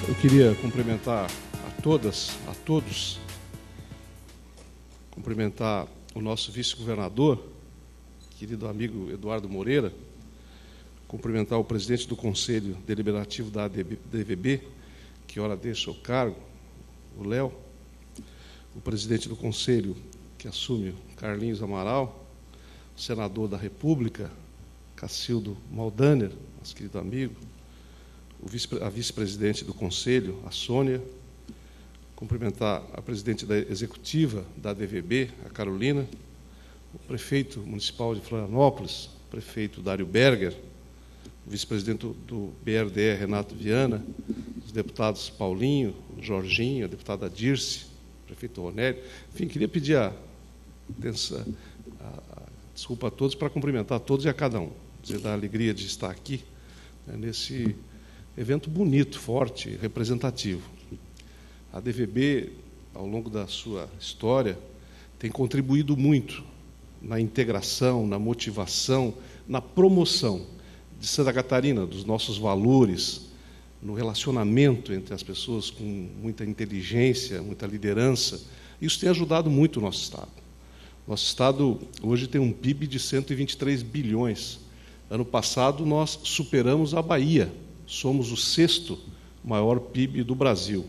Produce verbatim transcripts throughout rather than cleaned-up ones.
Eu queria cumprimentar a todas, a todos, cumprimentar o nosso vice-governador, querido amigo Eduardo Moreira, cumprimentar o presidente do Conselho Deliberativo da D V B, que ora deixa o cargo, o Léo, o presidente do Conselho, que assume, Carlinhos Amaral, o senador da República, Cacildo Maldaner, nosso querido amigo, o vice, a vice-presidente do Conselho, a Sônia, cumprimentar a presidente da executiva da D V B, a Carolina, o prefeito municipal de Florianópolis, o prefeito Dário Berger, o vice-presidente do, do B R D E, Renato Viana, os deputados Paulinho, Jorginho, a deputada Dirce, o prefeito Ronélio. Enfim, queria pedir a, a, a desculpa a todos para cumprimentar a todos e a cada um, dizer da alegria de estar aqui, né, nesse evento bonito, forte, representativo. A D V B, ao longo da sua história, tem contribuído muito na integração, na motivação, na promoção de Santa Catarina, dos nossos valores, no relacionamento entre as pessoas com muita inteligência, muita liderança. Isso tem ajudado muito o nosso Estado. Nosso Estado hoje tem um P I B de cento e vinte e três bilhões. Ano passado, nós superamos a Bahia. Somos o sexto maior P I B do Brasil.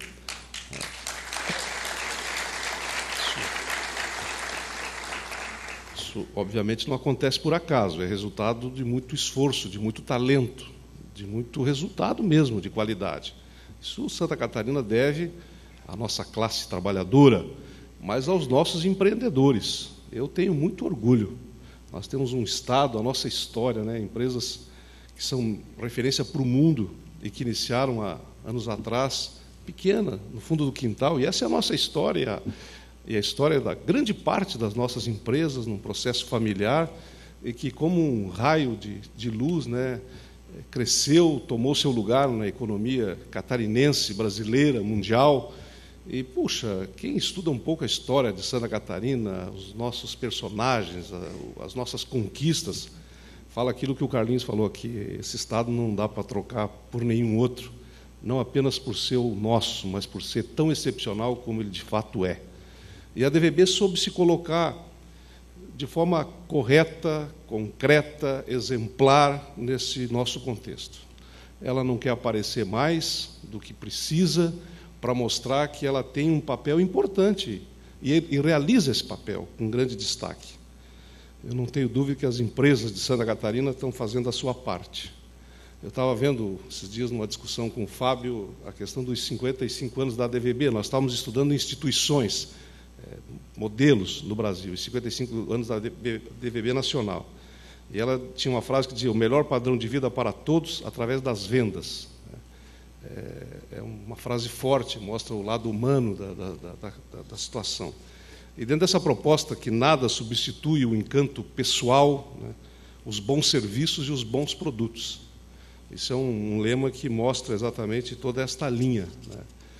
Isso, isso, obviamente, não acontece por acaso, é resultado de muito esforço, de muito talento, de muito resultado mesmo, de qualidade. Isso Santa Catarina deve à nossa classe trabalhadora, mas aos nossos empreendedores. Eu tenho muito orgulho. Nós temos um Estado, a nossa história, né, empresas que são referência para o mundo e que iniciaram há anos atrás, pequena, no fundo do quintal, e essa é a nossa história, e a história da grande parte das nossas empresas, num processo familiar, e que, como um raio de, de luz, né, cresceu, tomou seu lugar na economia catarinense, brasileira, mundial. E, puxa, quem estuda um pouco a história de Santa Catarina, os nossos personagens, as nossas conquistas, fala aquilo que o Carlinhos falou aqui: esse Estado não dá para trocar por nenhum outro, não apenas por ser o nosso, mas por ser tão excepcional como ele de fato é. E a D V B soube se colocar de forma correta, concreta, exemplar nesse nosso contexto. Ela não quer aparecer mais do que precisa para mostrar que ela tem um papel importante e, e realiza esse papel com grande destaque. Eu não tenho dúvida que as empresas de Santa Catarina estão fazendo a sua parte. Eu estava vendo esses dias, numa discussão com o Fábio, a questão dos cinquenta e cinco anos da D V B. Nós estávamos estudando instituições, é, modelos no Brasil, e cinquenta e cinco anos da D V B nacional. E ela tinha uma frase que dizia: o melhor padrão de vida para todos através das vendas. É, é uma frase forte, mostra o lado humano da, da, da, da, da situação. E dentro dessa proposta que nada substitui o encanto pessoal, né, os bons serviços e os bons produtos. Isso é um, um lema que mostra exatamente toda esta linha, né?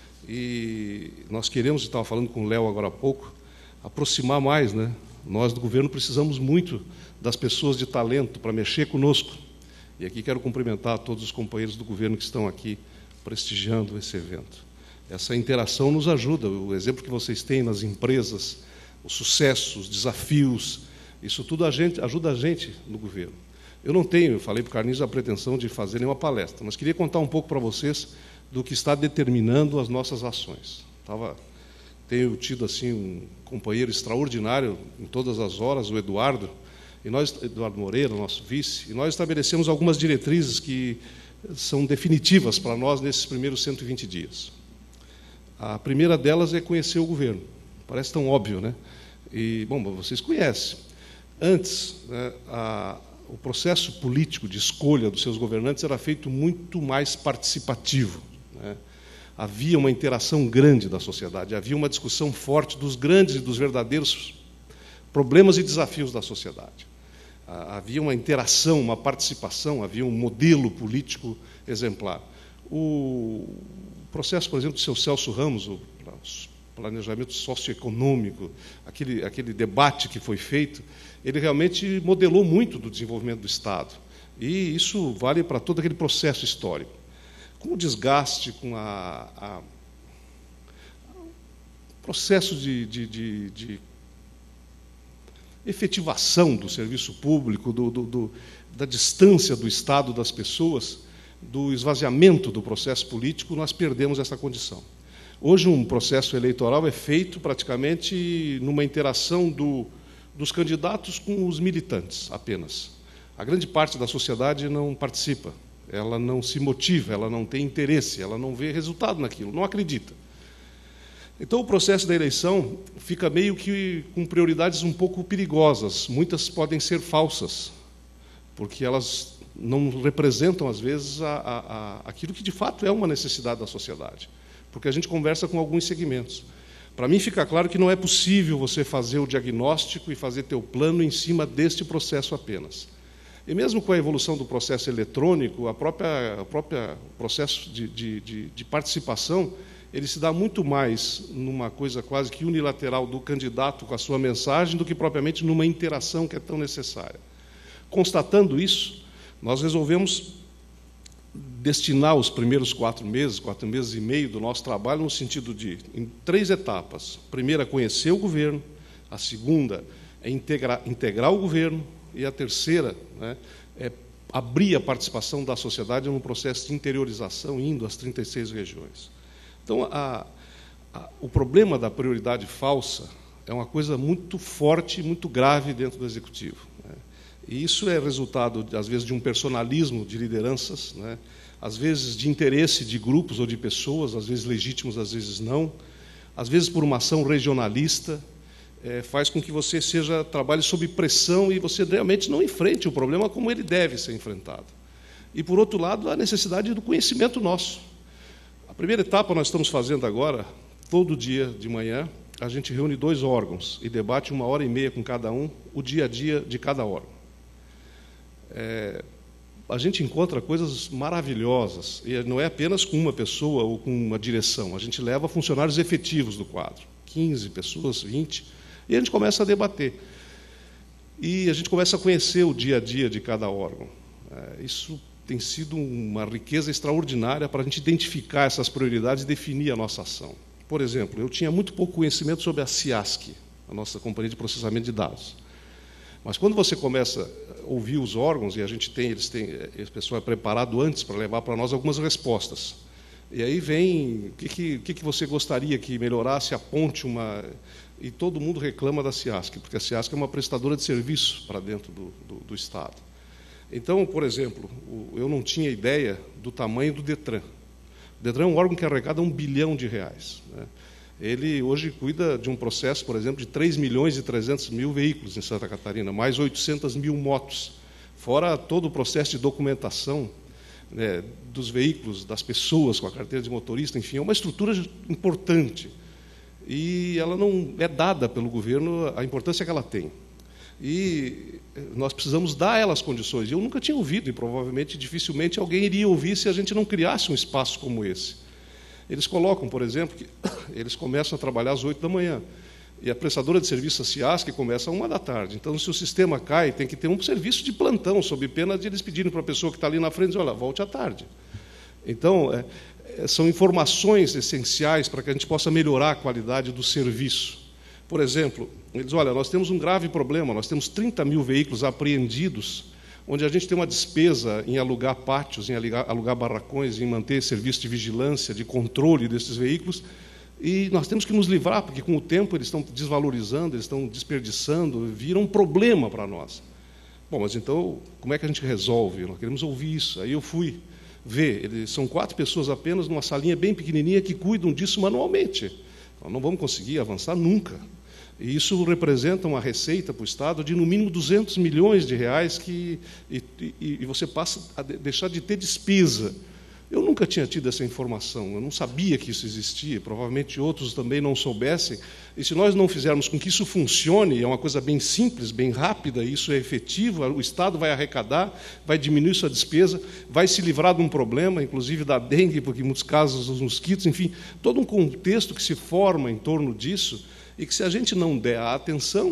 E nós queremos, estava falando com o Léo agora há pouco, aproximar mais, né? Nós do governo precisamos muito das pessoas de talento para mexer conosco. E aqui quero cumprimentar todos os companheiros do governo que estão aqui prestigiando esse evento. Essa interação nos ajuda, o exemplo que vocês têm nas empresas, os sucessos, os desafios, isso tudo a gente, ajuda a gente no governo. Eu não tenho, eu falei para o Carlinhos, a pretensão de fazer nenhuma palestra, mas queria contar um pouco para vocês do que está determinando as nossas ações. Tava, tenho tido assim um companheiro extraordinário em todas as horas, o Eduardo, e nós, Eduardo Moreira, nosso vice, e nós estabelecemos algumas diretrizes que são definitivas para nós nesses primeiros cento e vinte dias. A primeira delas é conhecer o governo. Parece tão óbvio, né? E, bom, vocês conhecem. Antes, né, a, o processo político de escolha dos seus governantes era feito muito mais participativo, né? Havia uma interação grande da sociedade, havia uma discussão forte dos grandes e dos verdadeiros problemas e desafios da sociedade. Havia uma interação, uma participação, havia um modelo político exemplar. O processo, por exemplo, do seu Celso Ramos, o planejamento socioeconômico, aquele, aquele debate que foi feito, ele realmente modelou muito do desenvolvimento do Estado. E isso vale para todo aquele processo histórico. com o desgaste, com a, a processo de, de, de, de efetivação do serviço público, do, do, do, da distância do Estado das pessoas, do esvaziamento do processo político, nós perdemos essa condição. Hoje, um processo eleitoral é feito praticamente numa interação do, dos candidatos com os militantes, apenas. A grande parte da sociedade não participa, ela não se motiva, ela não tem interesse, ela não vê resultado naquilo, não acredita. Então, o processo da eleição fica meio que com prioridades um pouco perigosas. Muitas podem ser falsas, porque elas não representam, às vezes, a, a, a, aquilo que, de fato, é uma necessidade da sociedade. Porque a gente conversa com alguns segmentos. Para mim, fica claro que não é possível você fazer o diagnóstico e fazer teu plano em cima deste processo apenas. E mesmo com a evolução do processo eletrônico, a própria, a própria processo de, de, de, de participação, ele se dá muito mais numa coisa quase que unilateral do candidato com a sua mensagem do que propriamente numa interação que é tão necessária. Constatando isso, nós resolvemos destinar os primeiros quatro meses, quatro meses e meio do nosso trabalho no sentido de, em três etapas. A primeira, conhecer o governo. A segunda, é integrar, integrar o governo. E a terceira, né, é abrir a participação da sociedade num processo de interiorização, indo às trinta e seis regiões. Então, a, a, o problema da prioridade falsa é uma coisa muito forte, muito grave dentro do Executivo, né? E isso é resultado, às vezes, de um personalismo de lideranças, né? Às vezes de interesse de grupos ou de pessoas, às vezes legítimos, às vezes não, às vezes por uma ação regionalista, é, faz com que você seja, trabalhe sob pressão e você realmente não enfrente o problema como ele deve ser enfrentado. E, por outro lado, a necessidade do conhecimento nosso. A primeira etapa nós estamos fazendo agora, todo dia de manhã, a gente reúne dois órgãos e debate uma hora e meia com cada um, o dia a dia de cada órgão. É, a gente encontra coisas maravilhosas, e não é apenas com uma pessoa ou com uma direção, a gente leva funcionários efetivos do quadro, quinze pessoas, vinte, e a gente começa a debater. E a gente começa a conhecer o dia a dia de cada órgão. É, isso tem sido uma riqueza extraordinária para a gente identificar essas prioridades e definir a nossa ação. Por exemplo, eu tinha muito pouco conhecimento sobre a CIASC, a nossa companhia de processamento de dados. Mas quando você começa a ouvir os órgãos, e a gente tem, eles têm, esse pessoal é preparado antes para levar para nós algumas respostas. E aí vem, o que, que, o que, que você gostaria que melhorasse, aponte uma... E todo mundo reclama da CIASC, porque a CIASC é uma prestadora de serviço para dentro do, do, do Estado. Então, por exemplo, eu não tinha ideia do tamanho do DETRAN. O DETRAN é um órgão que arrecada um bilhão de reais, né? Ele hoje cuida de um processo, por exemplo, de três milhões e trezentos mil veículos em Santa Catarina, mais oitocentas mil motos, fora todo o processo de documentação, né, dos veículos, das pessoas com a carteira de motorista, enfim, é uma estrutura importante. E ela não é dada pelo governo a importância que ela tem. E nós precisamos dar a ela as condições. Eu nunca tinha ouvido, e provavelmente, dificilmente, alguém iria ouvir se a gente não criasse um espaço como esse. Eles colocam, por exemplo, que eles começam a trabalhar às oito da manhã, e a prestadora de serviço, a CIASC, começa às uma da tarde. Então, se o sistema cai, tem que ter um serviço de plantão, sob pena de eles pedirem para a pessoa que está ali na frente, dizer, olha, volte à tarde. Então, é, são informações essenciais para que a gente possa melhorar a qualidade do serviço. Por exemplo, eles, olha, nós temos um grave problema, nós temos trinta mil veículos apreendidos, onde a gente tem uma despesa em alugar pátios, em alugar, alugar barracões, em manter serviço de vigilância, de controle desses veículos, e nós temos que nos livrar, porque com o tempo eles estão desvalorizando, eles estão desperdiçando, vira um problema para nós. Bom, mas então, como é que a gente resolve? Nós queremos ouvir isso. Aí eu fui ver, eles são quatro pessoas apenas, numa salinha bem pequenininha, que cuidam disso manualmente. Nós não vamos conseguir avançar nunca. E isso representa uma receita para o Estado de, no mínimo, duzentos milhões de reais, que, e, e, e você passa a deixar de ter despesa. Eu nunca tinha tido essa informação, eu não sabia que isso existia, provavelmente outros também não soubessem. E se nós não fizermos com que isso funcione, é uma coisa bem simples, bem rápida, isso é efetivo, o Estado vai arrecadar, vai diminuir sua despesa, vai se livrar de um problema, inclusive da dengue, porque em muitos casos os mosquitos, enfim, todo um contexto que se forma em torno disso, e que se a gente não der a atenção,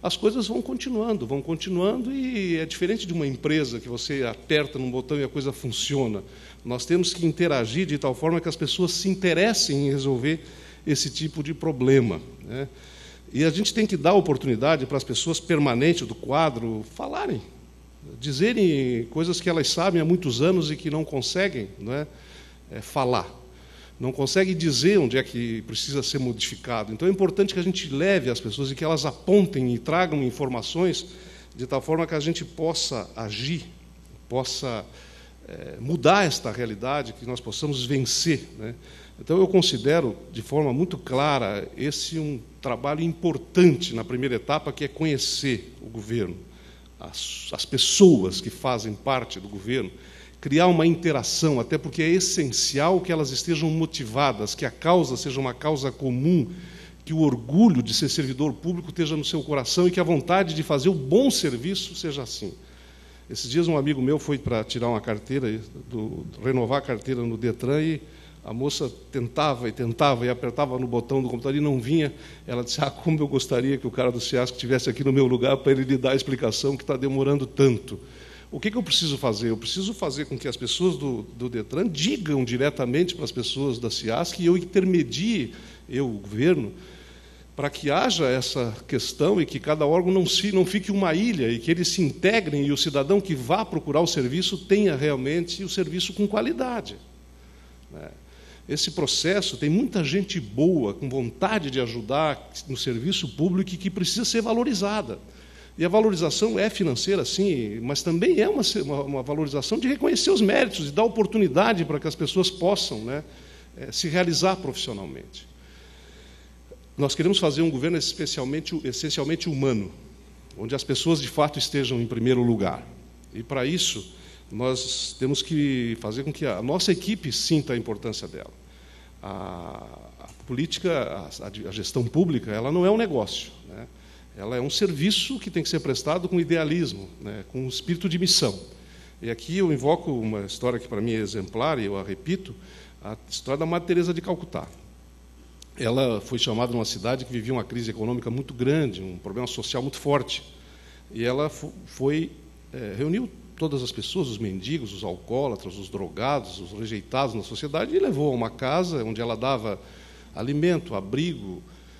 as coisas vão continuando, vão continuando, e é diferente de uma empresa que você aperta num botão e a coisa funciona. Nós temos que interagir de tal forma que as pessoas se interessem em resolver esse tipo de problema, né? E a gente tem que dar oportunidade para as pessoas permanentes do quadro falarem, dizerem coisas que elas sabem há muitos anos e que não conseguem, não é, é, falar. Não conseguem dizer onde é que precisa ser modificado. Então é importante que a gente leve as pessoas e que elas apontem e tragam informações de tal forma que a gente possa agir, possa é, mudar esta realidade, que nós possamos vencer, né? Então eu considero de forma muito clara esse um trabalho importante na primeira etapa, que é conhecer o governo, as, as pessoas que fazem parte do governo, criar uma interação, até porque é essencial que elas estejam motivadas, que a causa seja uma causa comum, que o orgulho de ser servidor público esteja no seu coração e que a vontade de fazer o bom serviço seja assim. Esses dias um amigo meu foi para tirar uma carteira, do, renovar a carteira no Detran, e a moça tentava e tentava e apertava no botão do computador e não vinha. Ela disse: ah, como eu gostaria que o cara do SEASC estivesse aqui no meu lugar para ele lhe dar a explicação que está demorando tanto. O que, que eu preciso fazer? Eu preciso fazer com que as pessoas do, do Detran digam diretamente para as pessoas da SEASC e eu intermedie, eu, o governo, para que haja essa questão e que cada órgão não, se, não fique uma ilha e que eles se integrem e o cidadão que vá procurar o serviço tenha realmente o serviço com qualidade, né? Esse processo tem muita gente boa, com vontade de ajudar no serviço público e que precisa ser valorizada. E a valorização é financeira, sim, mas também é uma, uma valorização de reconhecer os méritos, de dar oportunidade para que as pessoas possam, né, é, se realizar profissionalmente. Nós queremos fazer um governo especialmente, essencialmente humano, onde as pessoas, de fato, estejam em primeiro lugar. E, para isso, nós temos que fazer com que a nossa equipe sinta a importância dela. A, a política, a, a gestão pública, ela não é um negócio, né? Ela é um serviço que tem que ser prestado com idealismo, né? Com um espírito de missão. E aqui eu invoco uma história que para mim é exemplar, e eu a repito, a história da Madre Teresa de Calcutá. Ela foi chamada numa cidade que vivia uma crise econômica muito grande, um problema social muito forte. E ela foi, é, reuniu todas as pessoas, os mendigos, os alcoólatras, os drogados, os rejeitados na sociedade, e levou a uma casa onde ela dava alimento, abrigo,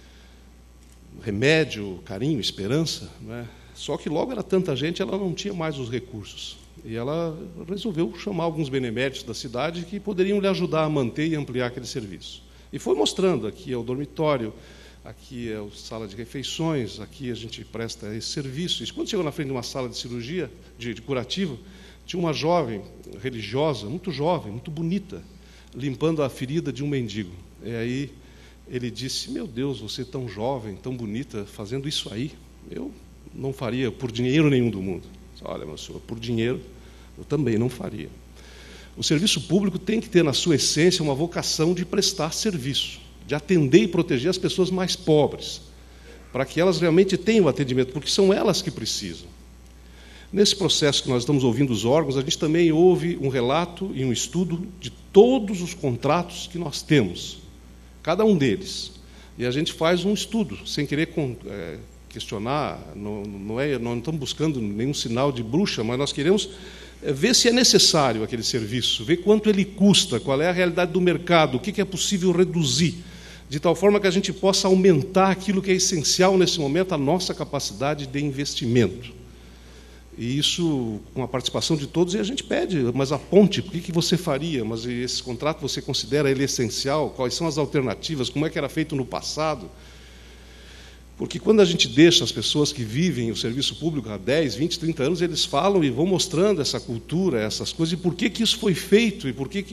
remédio, carinho, esperança, né? Só que logo era tanta gente, ela não tinha mais os recursos. E ela resolveu chamar alguns beneméritos da cidade que poderiam lhe ajudar a manter e ampliar aquele serviço. E foi mostrando: aqui é o dormitório, aqui é a sala de refeições, aqui a gente presta esse serviço. E quando chegou na frente de uma sala de cirurgia, de, de curativo, tinha uma jovem religiosa, muito jovem, muito bonita, limpando a ferida de um mendigo. E aí ele disse: meu Deus, você tão jovem, tão bonita, fazendo isso aí, eu não faria por dinheiro nenhum do mundo. Olha, meu senhor, por dinheiro eu também não faria. O serviço público tem que ter na sua essência uma vocação de prestar serviço, de atender e proteger as pessoas mais pobres, para que elas realmente tenham atendimento, porque são elas que precisam. Nesse processo que nós estamos ouvindo os órgãos, a gente também ouve um relato e um estudo de todos os contratos que nós temos, cada um deles. E a gente faz um estudo, sem querer é, questionar, não, não, é, não estamos buscando nenhum sinal de bruxa, mas nós queremos ver se é necessário aquele serviço, ver quanto ele custa, qual é a realidade do mercado, o que é possível reduzir, de tal forma que a gente possa aumentar aquilo que é essencial nesse momento, a nossa capacidade de investimento. E isso com a participação de todos, e a gente pede: mas aponte, o que você faria? Mas esse contrato você considera ele essencial? Quais são as alternativas? Como é que era feito no passado? Porque quando a gente deixa as pessoas que vivem o serviço público há dez, vinte, trinta anos, eles falam e vão mostrando essa cultura, essas coisas, e por que que isso foi feito, e por que que